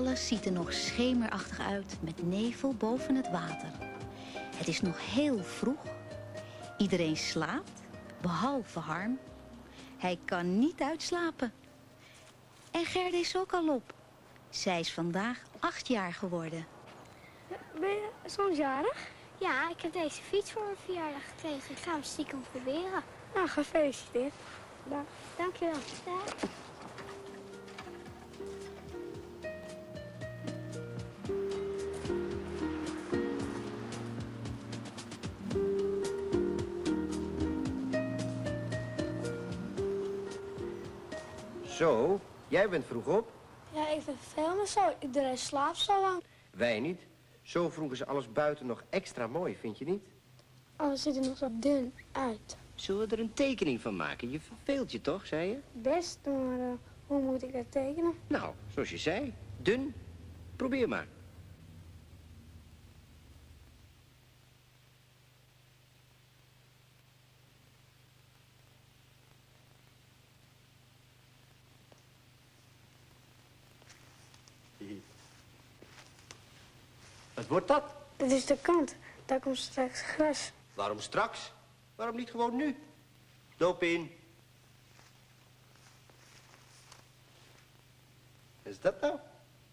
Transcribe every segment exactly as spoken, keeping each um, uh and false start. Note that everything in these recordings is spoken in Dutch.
Alles ziet er nog schemerachtig uit met nevel boven het water. Het is nog heel vroeg. Iedereen slaapt, behalve Harm. Hij kan niet uitslapen. En Gerda is ook al op. Zij is vandaag acht jaar geworden. Ben je soms jarig? Ja, ik heb deze fiets voor mijn verjaardag gekregen. Ik ga hem stiekem proberen. Nou, gefeliciteerd. Dag. Dankjewel. Dag. Zo, jij bent vroeg op. Ja, ik verveel me zo. Iedereen slaapt zo lang. Wij niet. Zo vroeg is alles buiten nog extra mooi, vind je niet? Alles ziet er nog zo dun uit. Zullen we er een tekening van maken? Je verveelt je toch, zei je? Best, maar uh, hoe moet ik dat tekenen? Nou, zoals je zei. Dun. Probeer maar. Wat wordt dat? Dit is de kant. Daar komt straks gras. Waarom straks? Waarom niet gewoon nu? Loop in. Wat is dat nou?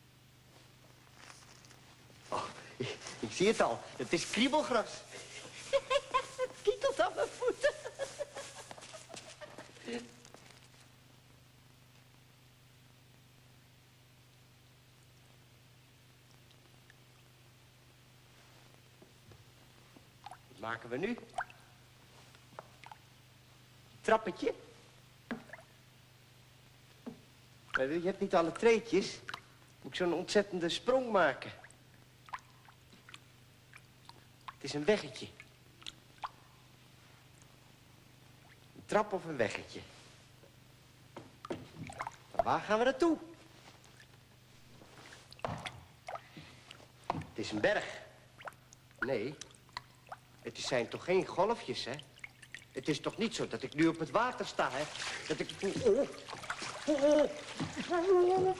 Oh, ik, ik zie het al. Het is kriebelgras. Het kietelt aan mijn voeten. Wat maken we nu? Trappetje. Maar je hebt niet alle treetjes. Moet ik zo'n ontzettende sprong maken. Het is een weggetje. Een trap of een weggetje. Maar waar gaan we naartoe? Het is een berg. Nee, het zijn toch geen golfjes, hè? Het is toch niet zo dat ik nu op het water sta, hè? Dat ik... Oh. Oh. Oh.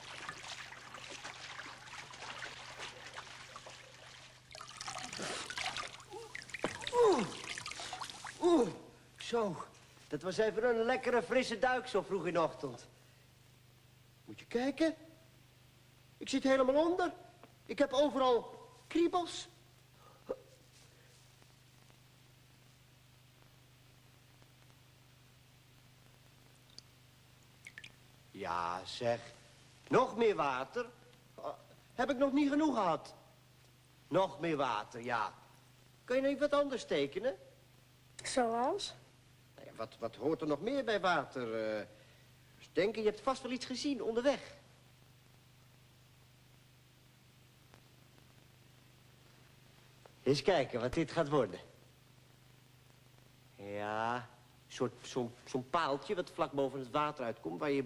Oeh. Oeh. Zo. Dat was even een lekkere frisse duik zo vroeg in de ochtend. Moet je kijken. Ik zit helemaal onder. Ik heb overal kriebels. Ja, zeg. Nog meer water? Oh, heb ik nog niet genoeg gehad? Nog meer water, ja. Kun je nog even wat anders tekenen? Zoals? Nou ja, wat, wat hoort er nog meer bij water? Uh, dus denken, je hebt vast wel iets gezien onderweg. Eens kijken wat dit gaat worden. Ja, zo'n zo'n zo'n paaltje wat vlak boven het water uitkomt, waar je...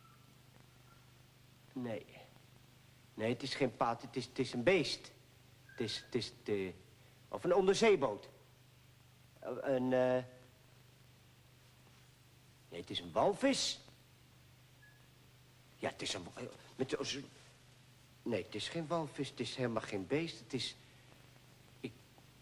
Nee. Nee, het is geen paard, het is, het is een beest. Het is, het is de... Of een onderzeeboot. Een, uh... Nee, het is een walvis. Ja, het is een... Met... Nee, het is geen walvis, het is helemaal geen beest, het is... Ik...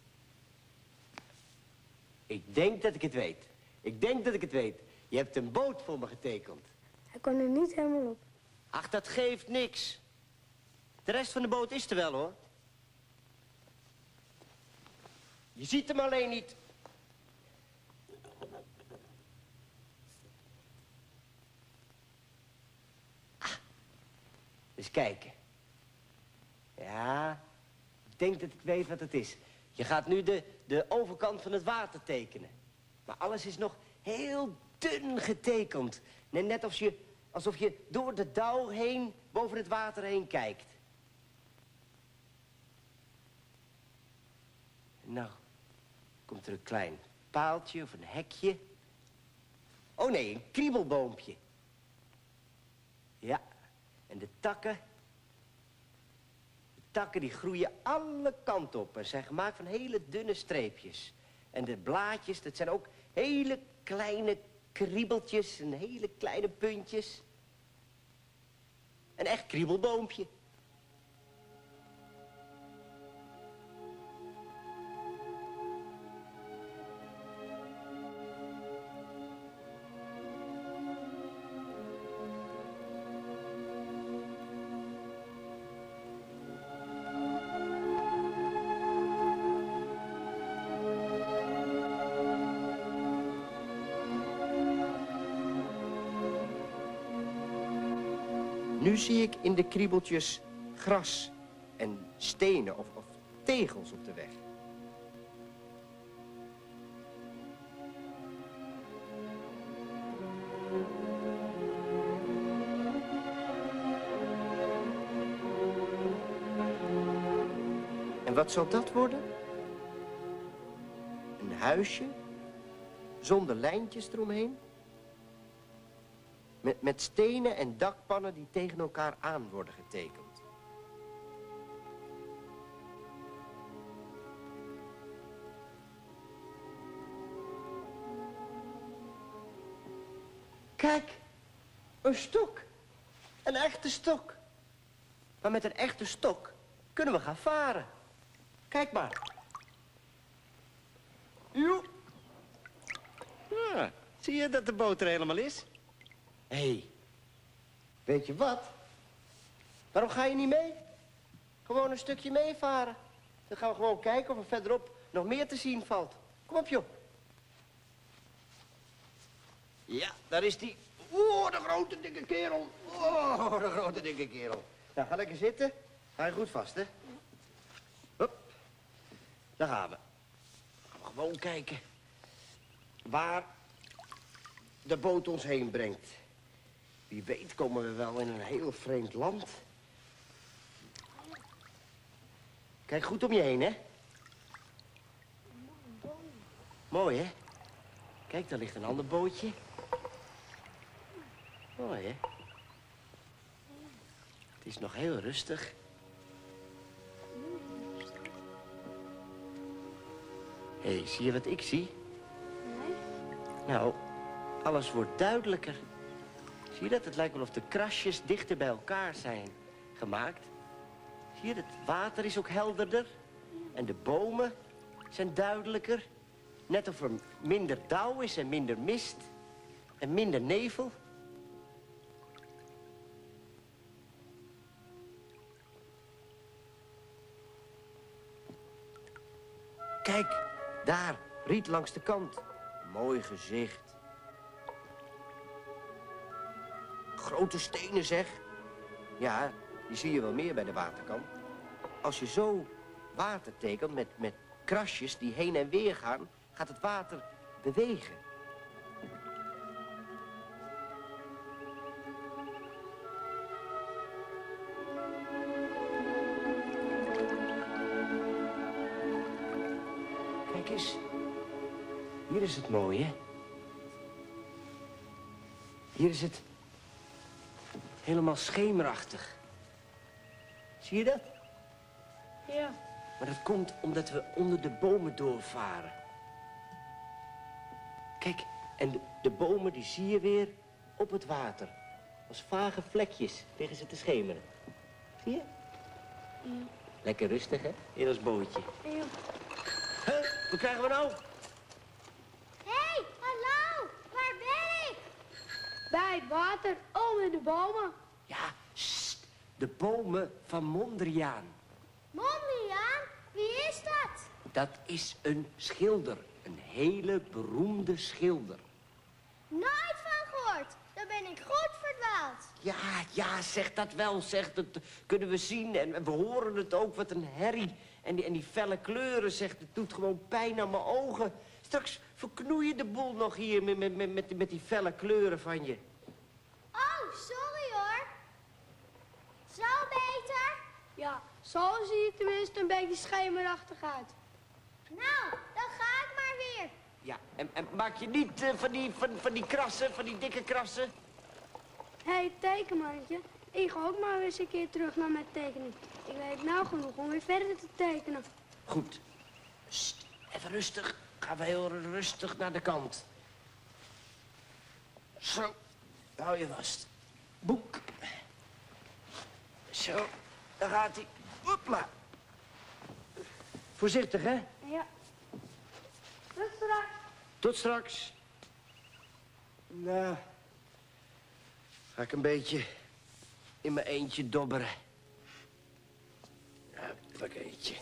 Ik denk dat ik het weet. Ik denk dat ik het weet. Je hebt een boot voor me getekend. Hij kon er niet helemaal op. Ach, dat geeft niks. De rest van de boot is er wel, hoor. Je ziet hem alleen niet. Ah, eens kijken. Ja, ik denk dat ik weet wat het is. Je gaat nu de, de overkant van het water tekenen. Maar alles is nog heel dun getekend. Net, net als je... Alsof je door de dauw heen, boven het water heen kijkt. Nou, komt er een klein paaltje of een hekje. Oh nee, een kriebelboompje. Ja, en de takken... De takken die groeien alle kanten op en zijn gemaakt van hele dunne streepjes. En de blaadjes, dat zijn ook hele kleine kriebeltjes en hele kleine puntjes. Een echt kriebelboompje. Nu zie ik in de kriebeltjes gras en stenen of, of tegels op de weg. En wat zal dat worden? Een huisje, zonder lijntjes eromheen. Met, met stenen en dakpannen die tegen elkaar aan worden getekend. Kijk, een stok. Een echte stok. Maar met een echte stok kunnen we gaan varen. Kijk maar. Jo. Ja, zie je dat de boot er helemaal is? Hé, hey, weet je wat? Waarom ga je niet mee? Gewoon een stukje meevaren. Dan gaan we gewoon kijken of er verderop nog meer te zien valt. Kom op, joh. Ja, daar is die. Oh, de grote dikke kerel. Oh, de grote dikke kerel. Nou, ga lekker zitten. Ga je goed vast, hè? Hop. Daar gaan we. Gaan we gewoon kijken waar de boot ons heen brengt. Wie weet komen we wel in een heel vreemd land. Kijk goed om je heen, hè? Mooi, hè? Kijk, daar ligt een ander bootje. Mooi, hè? Het is nog heel rustig. Hé, hey, zie je wat ik zie? Nee. Nou, alles wordt duidelijker. Zie je dat? Het lijkt wel of de krasjes dichter bij elkaar zijn gemaakt. Zie je, het water is ook helderder. En de bomen zijn duidelijker. Net of er minder dauw is en minder mist. En minder nevel. Kijk, daar, riet langs de kant. Mooi gezicht. Grote stenen, zeg. Ja, die zie je wel meer bij de waterkant. Als je zo water tekent met, met krasjes die heen en weer gaan, gaat het water bewegen. Kijk eens. Hier is het mooie. Hier is het helemaal schemerachtig. Zie je dat? Ja. Maar dat komt omdat we onder de bomen doorvaren. Kijk, en de, de bomen die zie je weer op het water. Als vage vlekjes liggen ze te schemeren. Zie je? Ja. Lekker rustig, hè? In ons bootje. Ja. Huh? Wat krijgen we nou? Hé, hey, hallo, waar ben ik? Bij het water, onder de bomen. Ja, sst, de bomen van Mondriaan. Mondriaan, wie is dat? Dat is een schilder. Een hele beroemde schilder. Nooit van gehoord. Dan ben ik goed verdwaald. Ja, ja, zeg dat wel, zeg. Dat kunnen we zien en we horen het ook. Wat een herrie. En die, en die felle kleuren, zeg. Het doet gewoon pijn aan mijn ogen. Straks verknoei je de boel nog hier met, met, met, met, met die felle kleuren van je. Oh, sorry hoor. Zo beter? Ja, zo zie je tenminste een beetje schemerachtig uit. Nou, dan ga ik maar weer. Ja, en, en maak je niet uh, van, die, van, van die krassen, van die dikke krassen? Hé, hey, tekenmannetje. Ik ga ook maar eens een keer terug naar mijn tekening. Ik weet nou genoeg om weer verder te tekenen. Goed. Sst, even rustig. Gaan we heel rustig naar de kant. Zo, hou je vast. Boek. Zo, daar gaat hij. Hopla. Voorzichtig, hè? Ja. Tot straks. Tot straks. Nou, ga ik een beetje in mijn eentje dobberen. Ja, pak eentje.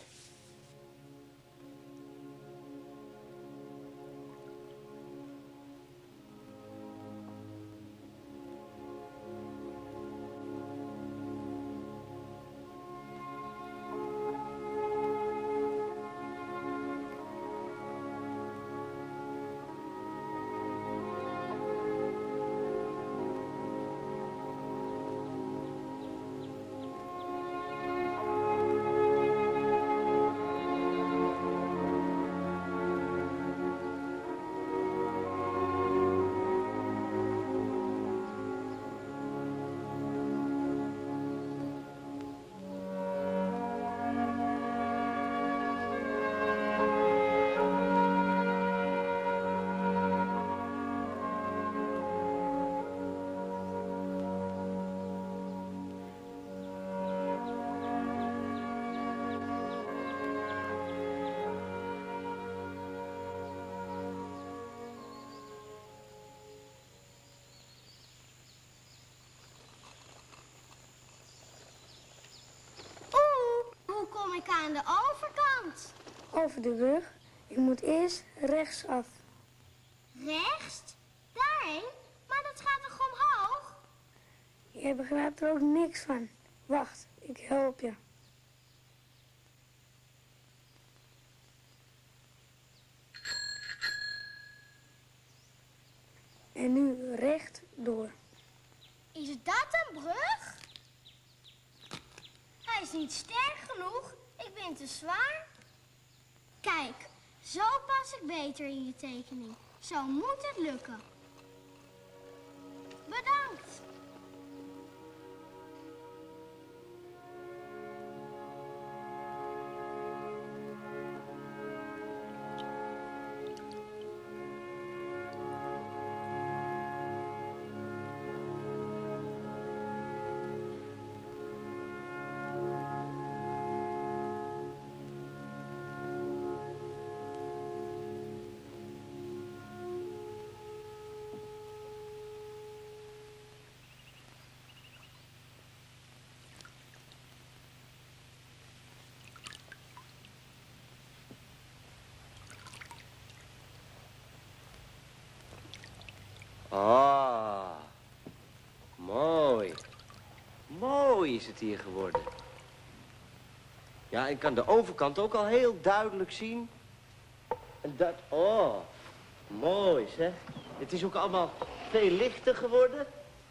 ik aan de overkant. Over de brug. Ik moet eerst rechtsaf. Rechts? Daarheen? Maar dat gaat toch omhoog? Jij begrijpt er ook niks van. Wacht, ik help je. En nu recht door. Is dat een brug? Hij is niet sterk genoeg. Ik ben te zwaar. Kijk, zo pas ik beter in je tekening. Zo moet het lukken. Bedankt. Ah, mooi. Mooi is het hier geworden. Ja, ik kan de overkant ook al heel duidelijk zien. En dat, oh, mooi zeg. Het is ook allemaal veel lichter geworden.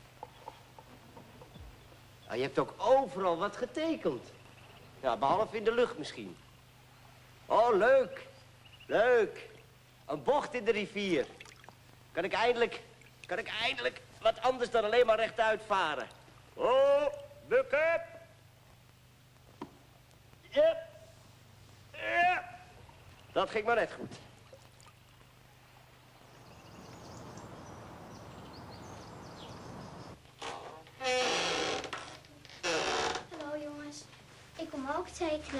Ah, je hebt ook overal wat getekend. Ja, behalve in de lucht misschien. Oh, leuk. Leuk. Een bocht in de rivier. Kan ik eindelijk... Kan ik eindelijk wat anders dan alleen maar rechtuit varen. Oh, bukken. Yep. Yep. Dat ging maar net goed. Hallo jongens, ik kom ook tekenen.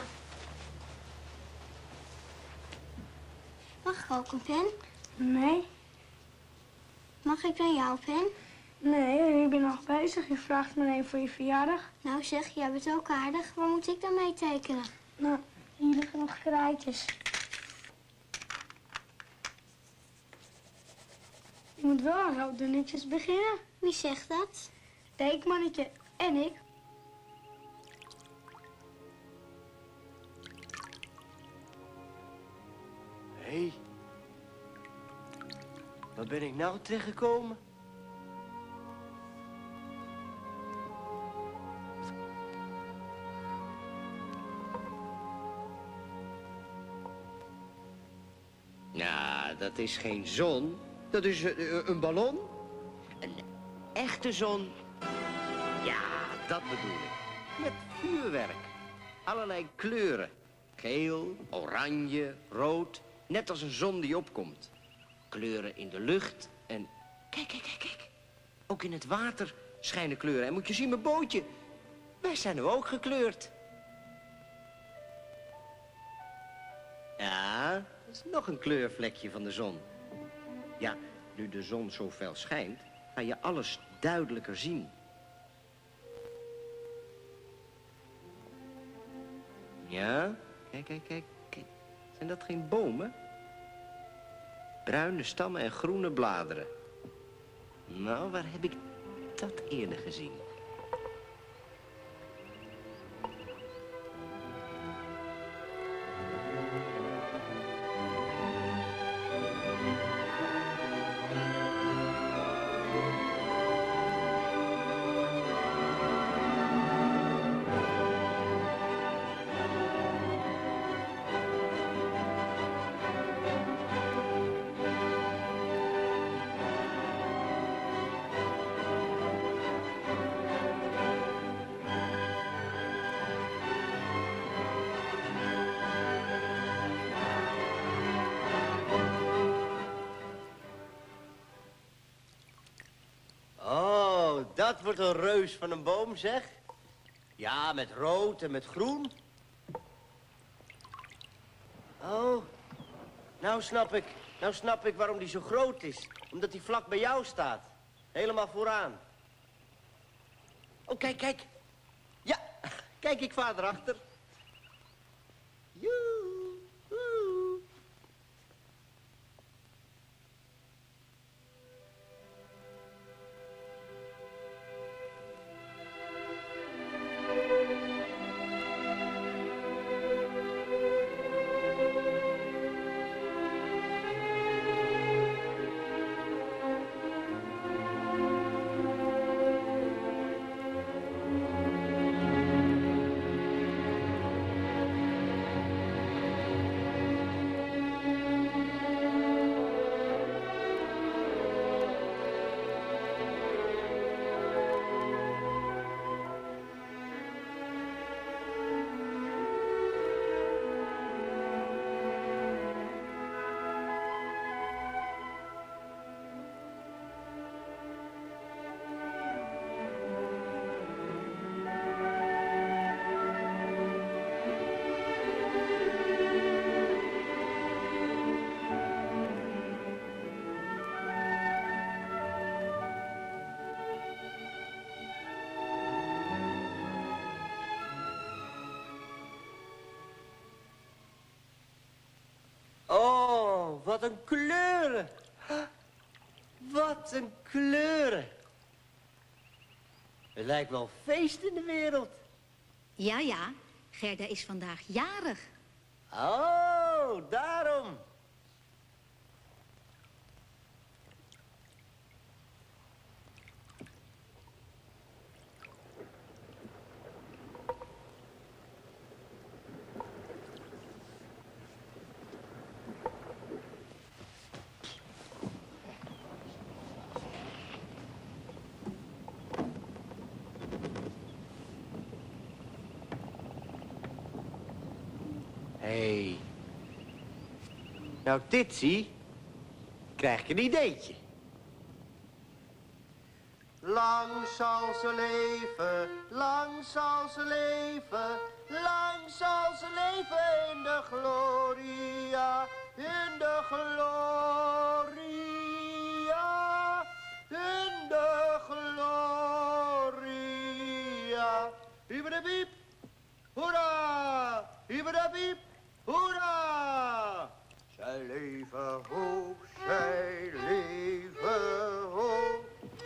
Mag ik ook een pen? Nee, Mag ik dan jouw pen? nee, ik ben nog bezig. Je vraagt me even voor je verjaardag. Nou zeg, jij bent ook aardig. Waar moet ik dan mee tekenen? Nou, hier liggen nog krijtjes. Je moet wel heel dunnetjes beginnen. Wie zegt dat? Teekmannetje en ik. Hé. Hey. Waar ben ik nou terechtgekomen? Nou, dat is geen zon. Dat is een, een ballon. Een echte zon. Ja, dat bedoel ik. Met vuurwerk. Allerlei kleuren. Geel, oranje, rood. Net als een zon die opkomt. Kleuren in de lucht en... Kijk, kijk, kijk, kijk. Ook in het water schijnen kleuren. En moet je zien, mijn bootje. Wij zijn nu ook gekleurd. Ja, dat is nog een kleurvlekje van de zon. Ja, nu de zon zo fel schijnt, ga je alles duidelijker zien. Ja, kijk, kijk, kijk, kijk. Zijn dat geen bomen? Bruine stammen en groene bladeren. Nou, waar heb ik dat eerder gezien? Dat wordt een reus van een boom, zeg. Ja, met rood en met groen. Oh, nou snap ik. Nou snap ik waarom die zo groot is. Omdat hij vlak bij jou staat. Helemaal vooraan. Oh, kijk, kijk. Ja, kijk, ik vaar erachter. wat een kleuren. Wat een kleuren. Het lijkt wel feest in de wereld. Ja, ja, Gerda is vandaag jarig. Oh, daarom. Hé. Hey. Nou, Titsie, krijg ik een ideetje. Lang zal ze leven, lang zal ze leven, lang zal ze leven in de gloria, in de gloria, in de gloria. Hiebadabiep, hoera, hiebadabiep, hoera. Zij leven hoog, zij leven hoog.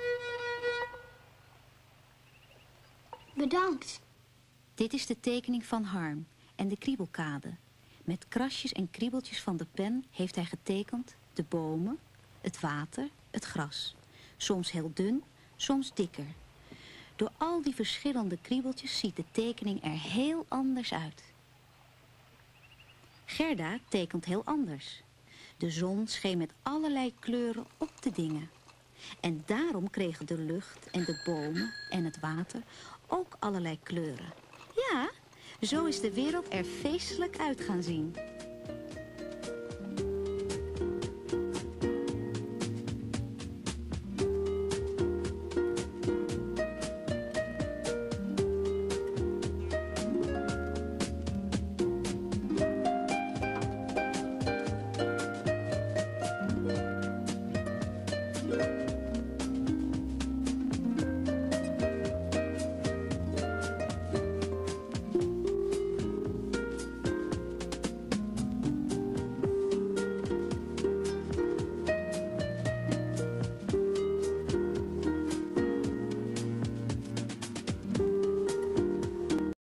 Bedankt. Dit is de tekening van Harm en de kriebelkade. Met krasjes en kriebeltjes van de pen heeft hij getekend de bomen, het water, het gras. Soms heel dun, soms dikker. Door al die verschillende kriebeltjes ziet de tekening er heel anders uit. Gerda tekent heel anders. De zon scheen met allerlei kleuren op de dingen. En daarom kregen de lucht en de bomen en het water ook allerlei kleuren. Ja, zo is de wereld er feestelijk uit gaan zien.